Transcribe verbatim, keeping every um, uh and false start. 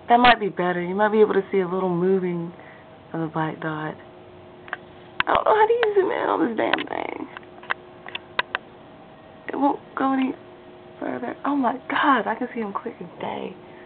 That might be better. You might be able to see a little moving of the black dot. I don't know how to zoom in on this damn thing. It won't go any further. Oh my god, I can see him clear as day.